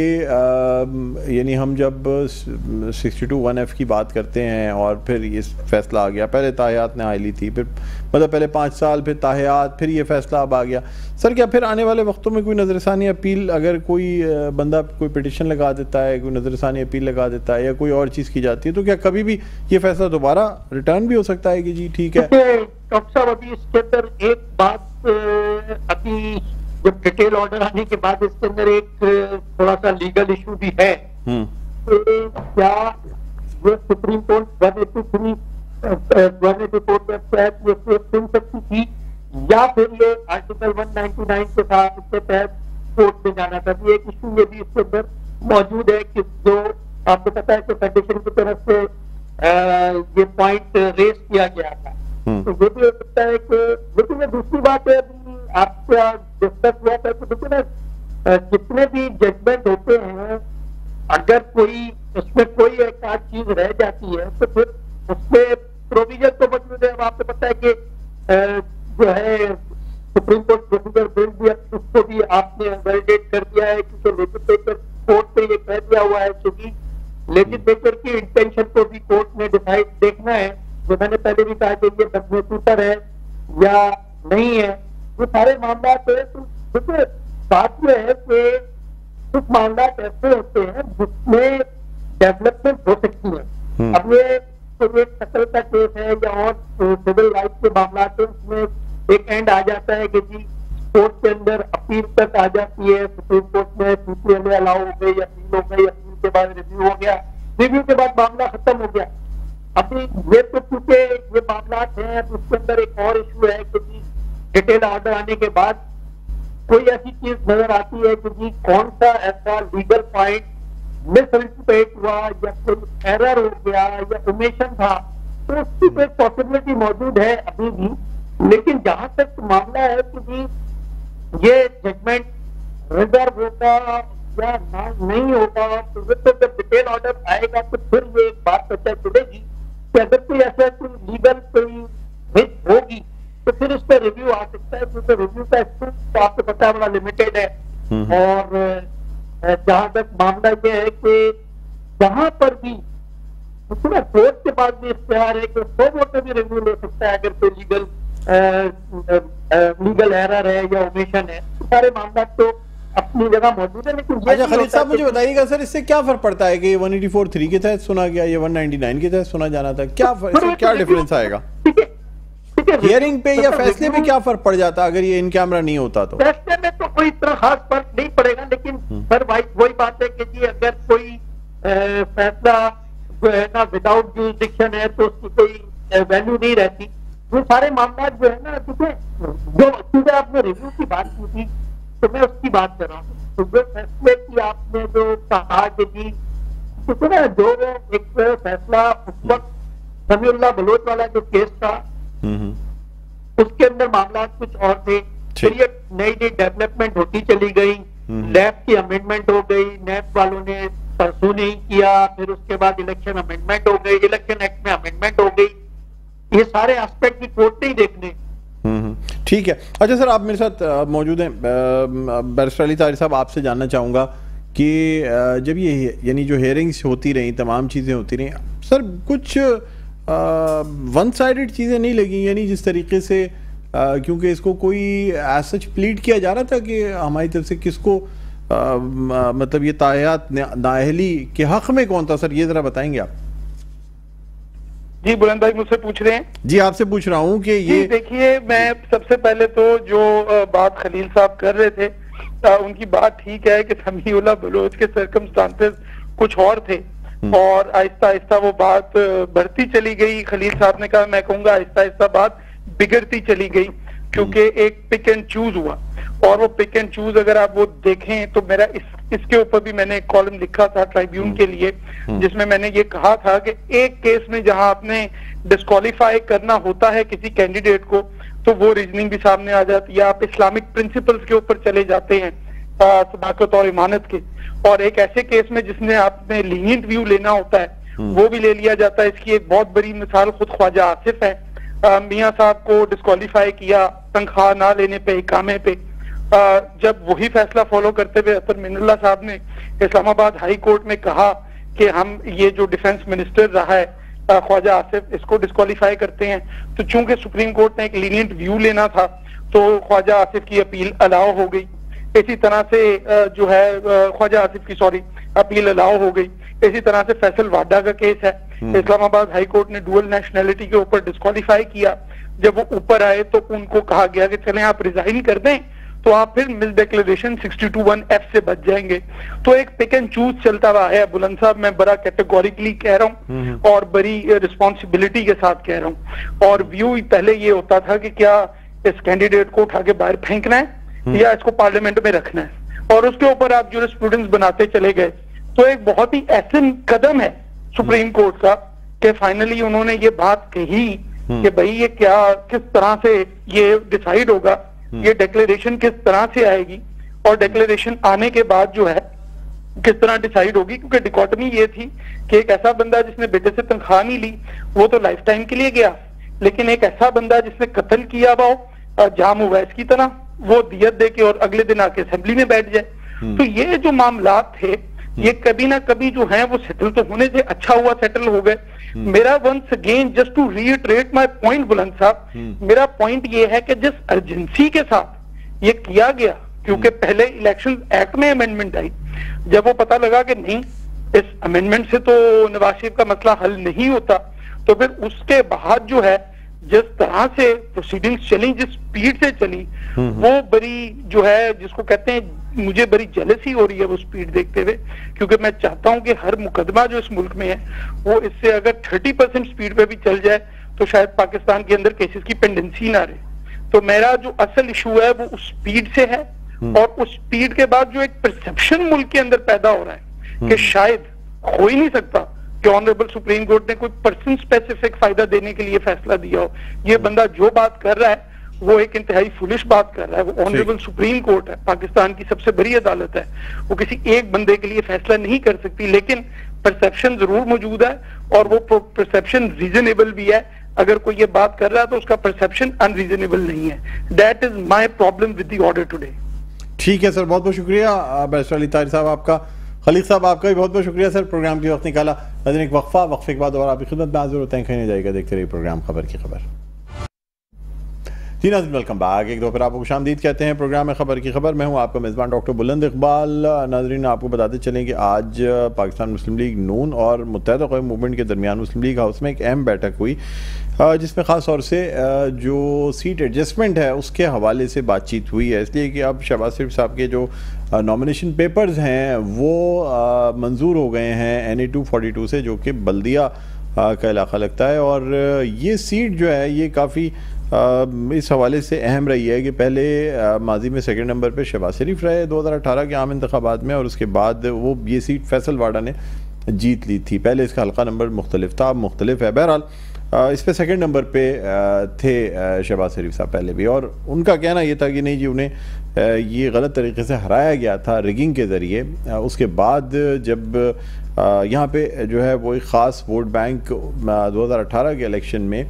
यानी हम जब सिक्सटी टू वन एफ की बात करते हैं और फिर ये फैसला आ गया, पहले ताहियात ने आयली थी, फिर मतलब पहले पाँच साल, फिर ताहियात, फिर ये फैसला अब आ गया। सर क्या फिर आने वाले वक्तों में कोई नज़रसानी अपील, अगर कोई बंदा कोई पिटिशन लगा देता है, कोई नज़रसानी अपील लगा देता है या कोई और चीज़ की जाती है, तो क्या कभी भी ये फैसला दोबारा रिटर्न भी हो सकता है कि जी ठीक है? डॉक्टर साहब अभी इसके अंदर एक बात, अभी जब डिटेल ऑर्डर आने के बाद इसके अंदर एक थोड़ा सा लीगल इशू भी है। तो क्या ये supreme court one eighty three one eighty four के तहत ये केस सुन सकती थी, या फिर ये आर्टिकल वन नाइंटी नाइन के साथ इसके तहत कोर्ट में जाना था? एक इशू ये भी इसके अंदर मौजूद है कि जो आपको पता है कि फेडरेशन की तरफ से आ, ये पॉइंट रेस किया गया था। तो ये भी हो सकता है कि, लेकिन दूसरी बात है अभी आपका डिस्कस हुआ था कि देखिए ना, जितने भी जजमेंट होते हैं, अगर कोई उसमें कोई एक आध चीज रह जाती है तो फिर उसमें प्रोविजन तो मौजूद है। अब आपको पता है कि जो है सुप्रीम कोर्ट प्रोसीजर बिल भी, उसको भी आपने वैलिडेट कर दिया है, क्योंकि लेजिस्लेचर कोर्ट पे ये कह दिया हुआ है कि लेजिस्लेचर की इंटेंशन को भी कोर्ट ने डिसाइड देखना है। जो मैंने पहले भी कहा कि ये बदमसूतर है या नहीं है, ये सारे मामला है। तो देखिए बात यह है कि कुछ मामला ऐसे होते हैं जिसमें डेवलपमेंट हो सकती है। अब ये तो एक कत्ल का केस है या और सिविल राइट के मामला है, उसमें एक एंड आ जाता है कि जी कोर्ट के अंदर अपील तक आ जाती है, सुप्रीम कोर्ट में सीपीएलए अलाउ हो गई, अपील हो गई, अपील के बाद रिव्यू हो गया, रिव्यू के बाद मामला खत्म हो गया। अभी ये तो चूंकि ये मामला है, उसके अंदर एक और इशू है कि जी डिटेल ऑर्डर आने के बाद कोई ऐसी चीज नजर आती है कि जी कौन सा ऐसा लीगल पॉइंट मिसइंटरप्रेट हुआ या कोई एरर हो गया या ओमिशन था, तो उसकी तो एक पॉसिबिलिटी मौजूद है अभी भी। लेकिन जहां तक मामला है कि जी ये जजमेंट रिजर्व होगा या ना नहीं होगा, तो जब डिटेल ऑर्डर आएगा तो फिर ये एक बात पता चलेगी कि अगर कोई ऐसा कोई लीगल कोई हिट होगी तो फिर उस पर रिव्यू आ सकता है, क्योंकि रिव्यू का स्कोप तो आपको पता है बड़ा लिमिटेड है। और जहां तक मामला ये है कि जहां पर भी कोर्ट के पास भी इख्तियार है कि सौ वोटर भी रिव्यू ले सकता है अगर कोई लीगल लीगल एरर है या ओमिशन है, तो सारे मामला तो अपनी जगह मौजूद है। लेकिन अच्छा खलील साहब मुझे बताइएगा सर, इससे क्या फर्क पड़ता है कि ये वन एटी फोर थ्री के तहत सुना गया, ये वन नाइंटी नाइन के तहत सुना जाना था? क्या इससे क्या डिफरेंस आएगा? हियरिंग पे या फैसले पे क्या फर्क पड़ जाता अगर ये इन कैमरा नहीं होता? तो फैसले में तो कोई इतना खास फर्क नहीं पड़ेगा, लेकिन सर भाई वही बात है कि जी अगर कोई फैसला जो है ना विदाउट जुरिसडिक्शन है तो उसकी कोई वैल्यू नहीं रहती। वो सारे मामला जो है ना, देखिए जो चीजें आपने रिव्यू की बात की थी तो मैं उसकी बात कर रहा हूँ। तो जो फैसले की आपने जो कहा कि जी देखो ना, जो एक फैसला उस वक्त समीउल्लाह बलोच वाला जो केस था उसके अंदर मामला कुछ और थे, फिर ये नई नई डेवलपमेंट होती चली गई, नैब की अमेंडमेंट हो गई, नैब वालों ने परसू नहीं किया, फिर उसके बाद इलेक्शन अमेंडमेंट हो गई, इलेक्शन एक्ट में अमेंडमेंट हो गई, ये सारे एस्पेक्ट भी कोर्ट नहीं देखने। ठीक है। अच्छा सर आप मेरे साथ मौजूद हैं, बैरिस्टर अली ताहिर साहब, आपसे जानना चाहूँगा कि जब ये यानी जो हियरिंग्स होती रही, तमाम चीज़ें होती रही, सर कुछ वन साइडेड चीज़ें नहीं लगी? यानी जिस तरीके से आ, क्योंकि इसको कोई एज सच प्लीड किया जा रहा था कि हमारी तरफ से किसको आ, आ, मतलब ये ताहियात नाअहली के हक में कौन था सर, ये ज़रा बताएंगे आप? जी बुलंद भाई मुझसे पूछ रहे हैं? जी आपसे पूछ रहा हूँ कि ये देखिए, मैं सबसे पहले तो जो बात खलील साहब कर रहे थे आ, उनकी बात ठीक है कि समीउल्लाह बलोच के सर्कमस्टांसेस कुछ और थे और आहिस्ता आहिस्ता वो बात बढ़ती चली गई। खलील साहब ने कहा, मैं कहूंगा आहिस्ता आहिस्ता बात बिगड़ती चली गई, क्योंकि एक पिक एंड चूज हुआ। और वो पिक एंड चूज अगर आप वो देखें तो मेरा इस इसके ऊपर भी मैंने एक कॉलम लिखा था ट्राइब्यून के लिए, जिसमें मैंने ये कहा था कि एक केस में जहां आपने डिस्क्वालीफाई करना होता है किसी कैंडिडेट को, तो वो रीजनिंग भी सामने आ जाती है। आप इस्लामिक प्रिंसिपल्स के ऊपर चले जाते हैं, सदाकत और इमानत के, और एक ऐसे केस में जिसने आपने लीनियंट व्यू लेना होता है वो भी ले लिया जाता है। इसकी एक बहुत बड़ी मिसाल खुद ख्वाजा आसिफ है। मियां साहब को डिस्क्वालीफाई किया तनख्वाह ना लेने पे, इकामे पे, जब वही फैसला फॉलो करते हुए अतर मिनुल्लाह साहब ने इस्लामाबाद हाई कोर्ट में कहा कि हम ये जो डिफेंस मिनिस्टर रहा है ख्वाजा आसिफ, इसको डिस्क्वालीफाई करते हैं, तो चूंकि सुप्रीम कोर्ट ने एक लीनियंट व्यू लेना था तो ख्वाजा आसिफ की अपील अलाउ हो गई। इसी तरह से जो है ख्वाजा आसिफ की सॉरी अपील अलाउ हो गई। इसी तरह से फैसल वाडा का केस है, इस्लामाबाद हाई कोर्ट ने डुअल नेशनैलिटी के ऊपर डिस्क्वालीफाई किया। जब वो ऊपर आए तो उनको कहा गया कि चलें आप रिजाइन कर दें तो आप फिर misdeclaration sixty two one F से बच जाएंगे। तो एक पिक एंड चूज चलता हुआ है बुलंद साहब, मैं बड़ा कैटेगोरिकली कह रहा हूँ और बड़ी रिस्पॉन्सिबिलिटी के साथ कह रहा हूँ। और व्यू पहले ये होता था कि क्या इस कैंडिडेट को उठा के बाहर फेंकना है या इसको पार्लियामेंट में रखना है, और उसके ऊपर आप जूरिस्प्रूडेंस बनाते चले गए। तो एक बहुत ही ऐसे कदम है सुप्रीम कोर्ट का कि फाइनली उन्होंने ये बात कही कि भाई ये क्या किस तरह से ये डिसाइड होगा, ये डिक्लेरेशन किस तरह से आएगी और डिक्लेरेशन आने के बाद जो है किस तरह डिसाइड होगी। क्योंकि डिकोटमी ये थी कि एक ऐसा बंदा जिसने बेटे से तनख्वाह नहीं ली वो तो लाइफ टाइम के लिए गया, लेकिन एक ऐसा बंदा जिसने कत्ल किया हुआ जाम उवैस की तरह वो दियत दे के और अगले दिन आके असेंबली में बैठ जाए। तो ये जो मामला थे ये कभी ना कभी जो है वो सेटल तो होने से अच्छा हुआ सेटल हो गए। मेरा once again just to reiterate my point Buland साहब, मेरा पॉइंट ये है कि जिस अर्जेंसी के साथ ये किया गया, क्योंकि पहले इलेक्शन एक्ट में अमेंडमेंट आई, जब वो पता लगा कि नहीं इस अमेंडमेंट से तो नवाज शरीफ का मसला हल नहीं होता, तो फिर उसके बाद जो है जिस तरह से प्रोसीडिंग्स चली, जिस स्पीड से चली, वो बड़ी जो है जिसको कहते हैं मुझे बड़ी जेलसी हो रही है वो स्पीड देखते हुए। क्योंकि मैं चाहता हूं कि हर मुकदमा जो इस मुल्क में है वो इससे अगर तीस परसेंट स्पीड पे भी चल जाए तो शायद पाकिस्तान के अंदर केसेस की पेंडेंसी ना रहे। तो मेरा जो असल इशू है वो उस स्पीड से है, और उस स्पीड के बाद जो एक परसेप्शन मुल्क के अंदर पैदा हो रहा है कि शायद हो ही नहीं सकता कि ऑनरेबल सुप्रीम कोर्ट ने कोई पर्सन स्पेसिफिक फायदा देने के लिए फैसला दिया हो। ये बंदा जो बात कर रहा है वो एक इंतहाई फुलिश बात कर रहा है। वो ऑनरेबल सुप्रीम कोर्ट है, पाकिस्तान की सबसे बड़ी अदालत है, वो किसी एक बंदे के लिए फैसला नहीं कर सकती, लेकिन परसेप्शन जरूर मौजूद है और वो परसेप्शन रीजनेबल भी है। अगर कोई ये बात कर रहा है तो उसका परसेप्शन अनरीजनेबल नहीं है। That is my problem with the order today. ठीक है सर, बहुत बहुत शुक्रिया बैरिस्टर अली ताहिर साहब आपका। खलीक साहब आपका भी बहुत बहुत शुक्रिया सर, प्रोग्राम के वक्त निकाला। नज़रीन एक वक्फा, वक्फे के बाद और आपकी खिदमत में हाजिर होते हैं, कहीं नहीं जाएगा, देखते रहिए प्रोग्राम खबर की खबर। जी नाज़रीन वेलकम बैक, एक दो फिर आपको खुशामदीद कहते हैं प्रोग्राम में खबर की खबर। मैं हूं आपका मेज़बान डॉक्टर बुलंद इकबाल। नाज़रीन आपको बताते चलें कि आज पाकिस्तान मुस्लिम लीग नून और मुत्तहिदा क़ौमी मूवमेंट के दरमियान मुस्लिम लीग हाउस में एक अहम बैठक हुई, जिसमें ख़ास तौर से जो सीट एडजस्टमेंट है उसके हवाले से बातचीत हुई है। इसलिए कि अब शहबाज शरीफ साहब के जो नॉमिनेशन पेपर्स हैं वो मंजूर हो गए हैं N A two forty two से, जो कि बल्दिया का इलाका लगता है। और ये सीट जो है ये काफ़ी इस हवाले से अहम रही है कि पहले माजी में सेकंड नंबर पे शहबाज शरीफ रहे दो हज़ार अठारह के आम इंतखाबात में, और उसके बाद वो ये सीट फैसल वाडा ने जीत ली थी। पहले इसका हल्का नंबर मुख्तलिफ था, अब मुख्तलिफ है। बहरहाल इस पे सेकंड नंबर पे थे शहबाज शरीफ साहब पहले भी, और उनका कहना ये था कि नहीं जी उन्हें ये गलत तरीके से हराया गया था रिगिंग के ज़रिए। उसके बाद जब यहाँ पे जो है वो एक ख़ास वोट बैंक दो हज़ार अठारह के इलेक्शन में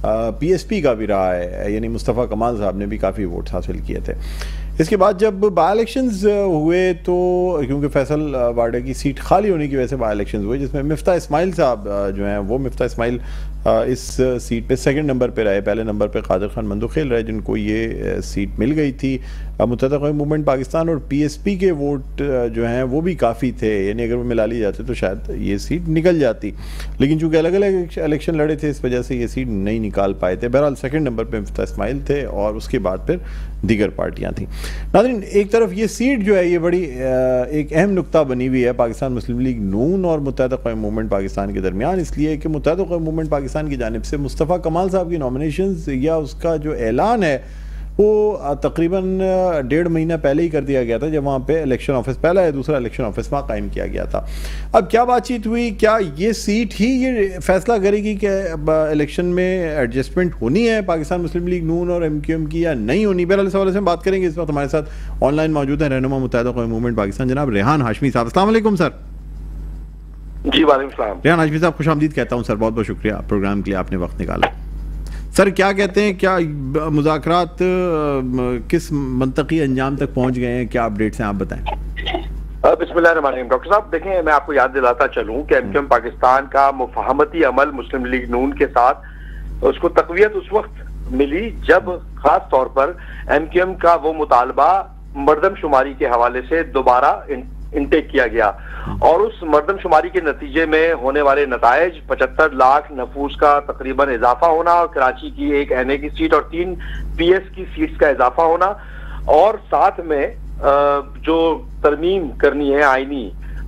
पी एस पी का भी रहा है, यानी मुस्तफ़ा कमाल साहब ने भी काफ़ी वोट हासिल किए थे। इसके बाद जब बाई इलेक्शंस हुए तो क्योंकि फैसल वाडे की सीट खाली होने की वजह से बाई इलेक्शंस हुए, जिसमें मिफ्ता इस्माइल साहब जो हैं वो मिफ्ता इस्माइल इस सीट पे सेकंड नंबर पे रहे। पहले नंबर पे कादिर खान मंदुखेल रहे जिनको ये सीट मिल गई थी। मुत्तहिदा क़ौमी मूवमेंट पाकिस्तान और पी एस पी के वोट जो हैं वो भी काफ़ी थे, यानी अगर वो मिला लिए जाते तो शायद ये सीट निकल जाती, लेकिन चूँकि अलग अलग इलेक्शन लड़े थे इस वजह से ये सीट नहीं निकाल पाए थे। बहरहाल सेकंड नंबर पे मिफ्ता इस्माइल थे और उसके बाद फिर दीगर पार्टियाँ थीं। नाज़रीन एक तरफ ये सीट जो है ये बड़ी एक अहम नुक्ता बनी हुई है पाकिस्तान मुस्लिम लीग नून और मुत्तहिदा क़ौमी मूवमेंट पाकिस्तान के दरमियान, इसलिए कि मुत्तहिदा क़ौमी मूवमेंट पाकिस्तान की जानिब से मुस्तफ़ा कमाल साहब की नॉमिनेशंस या उसका जो ऐलान है वो तकरीबन डेढ़ महीना पहले ही कर दिया गया था, जब वहाँ पे इलेक्शन ऑफिस पहला या दूसरा इलेक्शन ऑफिस वहाँ कायम किया गया था। अब क्या बातचीत हुई, क्या ये सीट ही ये फैसला करेगी कि इलेक्शन में एडजस्टमेंट होनी है पाकिस्तान मुस्लिम लीग नून और एम क्यू एम की या नहीं होनी? बहरहाल इस हवाले से हम बात करेंगे। इस वक्त हमारे साथ ऑनलाइन मौजूद है रहनुमा मुत्तहिदा क़ौमी मूवमेंट पाकिस्तान जनाब रेहान हाशमी साहब। अस्सलाम वालेकुम सर। जी वालेकुम सलाम। रेहान हाशमी साहब खुशामदीद कहता हूँ सर, बहुत बहुत शुक्रिया प्रोग्राम के लिए आपने वक्त निकाला। सर क्या कहते हैं, क्या मुज़ाकरात किस मंतकी अंजाम तक पहुंच गए हैं, क्या अपडेट्स हैं, आप बताएं। बिस्मिल्लाहिर्रहमानिर्रहीम। डॉक्टर साहब देखें, मैं आपको याद दिलाता चलूं कि एमक्यूएम पाकिस्तान का मुफाहमती अमल मुस्लिम लीग नून के साथ उसको तक़वियत उस वक्त मिली जब खास तौर पर एमक्यूएम का वो मुतालबा मर्दमशुमारी के हवाले से दोबारा इंटेक किया गया और उस मर्दमशुमारी के नतीजे में होने वाले नताइज पचहत्तर लाख नफूस का तकरीबन इजाफा होना और कराची की एक एनए की सीट और तीन पीएस की सीट्स का इजाफा होना और साथ में जो तरमीम करनी है आईनी,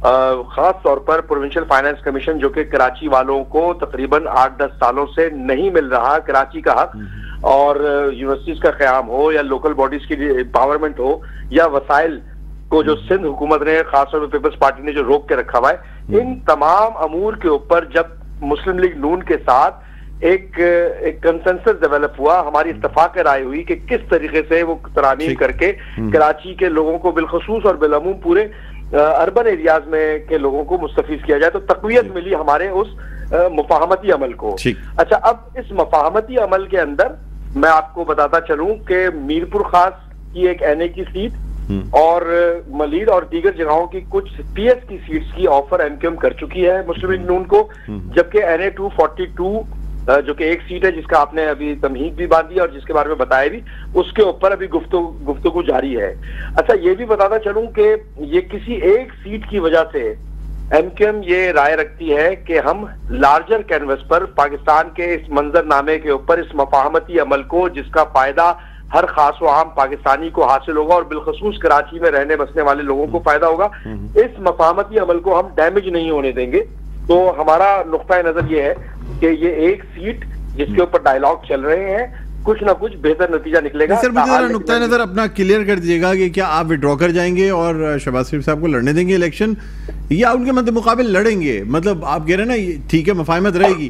खास तौर पर प्रोविंशियल फाइनेंस कमीशन जो कि कराची वालों को तकरीबन आठ दस सालों से नहीं मिल रहा, कराची का हक और यूनिवर्सिटीज का क़याम हो या लोकल बॉडीज की एम्पावरमेंट हो या वसाइल को जो सिंध हुकूमत ने खासतौर पर पीपल्स पार्टी ने जो रोक के रखा हुआ है, इन तमाम अमूर के ऊपर जब मुस्लिम लीग नून के साथ एक एक कंसेंसस डेवलप हुआ, हमारी इत्तफाक राय हुई कि किस तरीके से वो तरामीम करके कराची के लोगों को बिलखसूस और बिलअमूम पूरे अर्बन एरियाज में के लोगों को मुस्तफीज किया जाए, तो तक़वियत मिली हमारे उस मुफाहमती अमल को। अच्छा, अब इस मुफाहमती अमल के अंदर मैं आपको बताता चलूं कि मीरपुर खास की एक एनए की सीट और मलीर और दीगर जगहों की कुछ पीएस की सीट्स की ऑफर एमक्यूएम कर चुकी है मुस्लिम लीग नून को, जबकि एनए टू फोर्टी टू जो कि एक सीट है जिसका आपने अभी तमहीद भी बांधी और जिसके बारे में बताया भी, उसके ऊपर अभी गुफ्तगू गुफ्तगू जारी है। अच्छा, ये भी बताता चलूं कि ये किसी एक सीट की वजह से एमक्यूएम ये राय रखती है कि हम लार्जर कैनवस पर पाकिस्तान के इस मंजरनामे के ऊपर इस मफाहमती अमल को जिसका फायदा हर खास व आम पाकिस्तानी को हासिल होगा और बिलखसूस कराची में रहने बसने वाले लोगों को फायदा होगा, इस मफाहमती अमल को हम डैमेज नहीं होने देंगे। तो हमारा नुक्ता नजर ये है कि ये एक सीट जिसके ऊपर डायलॉग चल रहे हैं, कुछ ना कुछ बेहतर नतीजा निकलेगा। सर मुझे जरा नुक्ता नजर अपना क्लियर कर दीजिएगा कि क्या आप विड्रॉ कर जाएंगे और शहबाज शरीफ साहब को लड़ने देंगे इलेक्शन, या उनके मध्य मुकाबले लड़ेंगे? मतलब आप कह रहे हैं ना ठीक है मुफाहमत रहेगी,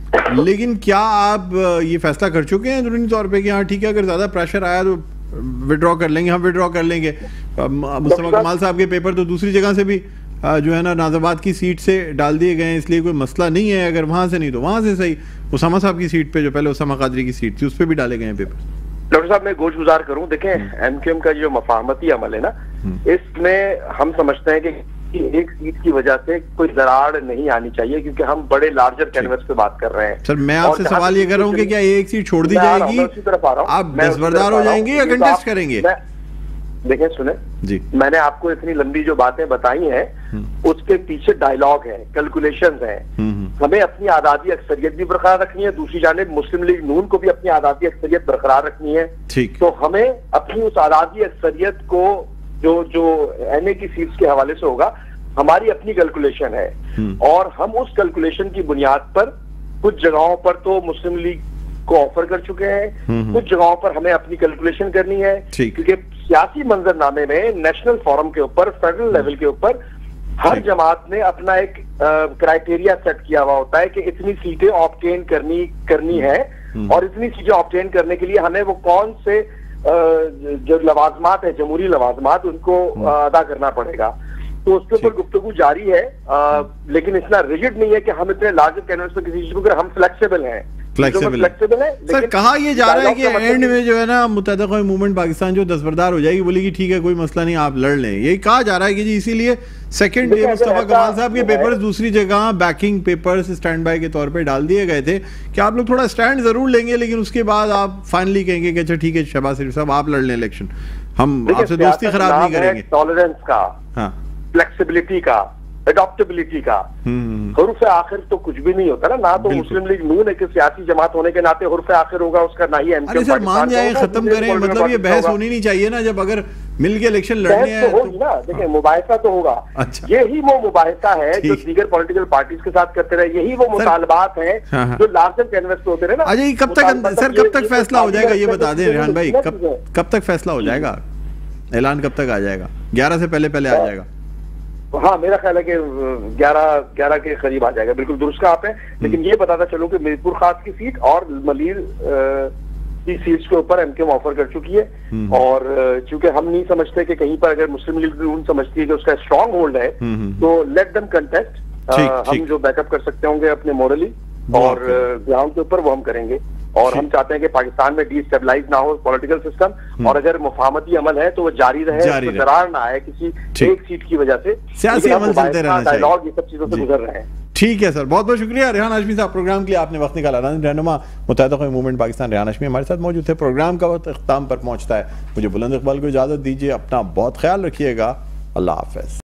लेकिन क्या आप ये फैसला कर चुके हैं अंदरूनी तौर पे कि हाँ ठीक है अगर ज्यादा प्रेशर आया तो विड्रॉ कर लेंगे, हम विड्रॉ कर लेंगे? मुस्तफा कमाल साहब के पेपर तो दूसरी जगह से भी जो है ना नाजाबाद की सीट से डाल दिए गए हैं, इसलिए कोई मसला नहीं है, अगर वहां से नहीं तो वहां से सही। उसामा साहब की सीट पे जो पहले उसामा कादरी की सीट थी उस पर भी डाले गए हैं पेपर। डॉक्टर साहब मैं गोश गुजार करूं, देखें एमक्यूएम का जो मफाहमती अमल है ना, इसमें हम समझते हैं कि एक सीट की वजह से कोई दरार नहीं आनी चाहिए क्योंकि हम बड़े लार्जर कैनवस पे बात कर रहे हैं। सर मैं आपसे सवाल ये कर रहा हूँ कि क्या एक सीट छोड़ दी जाएगी, आप दस्तबरदार हो जाएंगे या कंटेस्ट करेंगे? देखें सुने जी, मैंने आपको इतनी लंबी जो बातें बताई हैं उसके पीछे डायलॉग है, कैलकुलेशंस हैं। हमें अपनी आज़ादी अक्सरियत भी बरकरार रखनी है, दूसरी जानिब मुस्लिम लीग नून को भी अपनी आज़ादी अक्सरियत बरकरार रखनी है। ठीक, तो हमें अपनी उस आज़ादी अक्सरियत को जो जो एनए की सीट्स के हवाले से होगा, हमारी अपनी कैलकुलेशन है और हम उस कैलकुलेशन की बुनियाद पर कुछ जगहों पर तो मुस्लिम लीग को ऑफर कर चुके हैं, कुछ जगहों पर हमें अपनी कैलकुलेशन करनी है क्योंकि सियासी मंजरनामे में नेशनल फोरम के ऊपर, फेडरल लेवल के ऊपर हर जमात ने अपना एक क्राइटेरिया सेट किया हुआ होता है कि इतनी सीटें ऑब्टेन करनी करनी है और इतनी सीटें ऑब्टेन करने के लिए हमें वो कौन से आ, जो लवाजमात है, जमहूरी लवाजमात, उनको अदा करना पड़ेगा। तो उसके ऊपर गुफ्तगू जारी है, आ, लेकिन इतना रिजिड नहीं है कि हम इतने लार्जर कैनवस पर किसी चीज को, हम फ्लेक्सिबल हैं। फ्लेक्सिबल है सर। कहा ये जा रहा है कि एंड में जो है ना मुत्तहिदा कौमी मूवमेंट पाकिस्तान जो दस्तबरदार हो जाएगी, बोलेगी ठीक है कोई मसला नहीं आप लड़ लें, यही कहा जा रहा है कि जी इसीलिए सेकंड डे मुस्तफा कमाल साहब के पेपर्स दूसरी जगह बैकिंग पेपर्स स्टैंड बाय के तौर पे डाल दिए गए थे कि आप लोग थोड़ा स्टैंड जरूर लेंगे लेकिन उसके बाद आप फाइनली कहेंगे कि अच्छा ठीक है शहबाज शरीफ साहब आप लड़ लें इलेक्शन, हम आपसे दोस्ती खराब नहीं करेंगे। टॉलरेंस का, हाँ, फ्लेक्सिबिलिटी का, एडॉप्टेबिलिटी का, हुर्फ आखिर तो कुछ भी नहीं होता ना, ना तो मुस्लिम लीग नून एक सियासी जमात होने के नाते हुर्फ आखिर होगा उसका, ना ही एमक्यूएम। सर मान जाए, खत्म करें, मतलब ये बहस होनी नहीं चाहिए ना, जब अगर मिलके इलेक्शन लड़ने हैं तो होगी ना। देखिए मुबाहिसा तो होगा, अच्छा, यही वो मुबाहिसा है जो दीगर पॉलिटिकल पार्टीज के साथ करते रहे, यही वो मुतालबात हैं जो लार्जर कैनवस पे होते रहे ना। अजय कब तक सर कब तक फैसला हो जाएगा ये बता दें रेहान भाई, कब कब तक फैसला हो जाएगा, ऐलान कब तक आ जाएगा? ग्यारह से पहले पहले आ जाएगा? हाँ मेरा ख्याल है कि ग्यारह ग्यारह के करीब आ जाएगा, बिल्कुल दुरुस्त कहा आपने। लेकिन ये बताता चलूं कि मीरपुर खास की सीट और मलीर की सीट्स के ऊपर एमक्यूएम ऑफर कर चुकी है और चूंकि हम नहीं समझते कि कहीं पर अगर मुस्लिम लीग नून समझती है कि उसका स्ट्रांग होल्ड है तो लेट देम कंटेस्ट, हम जो बैकअप कर सकते होंगे अपने मोरली और ग्राउंड के ऊपर वो हम करेंगे। और हम चाहते हैं कि पाकिस्तान में डिस्टेबलाइज ना हो पॉलिटिकल सिस्टम, और अगर मुफाहमती अमल है तो वो जारी रहे, जारी तो दरार ना आए किसी एक सीट की वजह से। सियासी अमल चलते रहना चाहिए, डायलॉग ये सब चीजों से गुजर रहे हैं। ठीक है सर, बहुत बहुत शुक्रिया रेहान हाशमी साहब, प्रोग्राम के लिए आपने वक्त निकाला। रहनुमा मुत्तहिदा क़ौमी मूवमेंट पाकिस्तान रेहान हाशमी हमारे साथ मौजूद थे। प्रोग्राम का वक्त इख्तिताम पर पहुंचता है, मुझे बुलंद इकबाल को इजाजत दीजिए, अपना बहुत ख्याल रखिएगा, अल्लाह हाफ़िज़।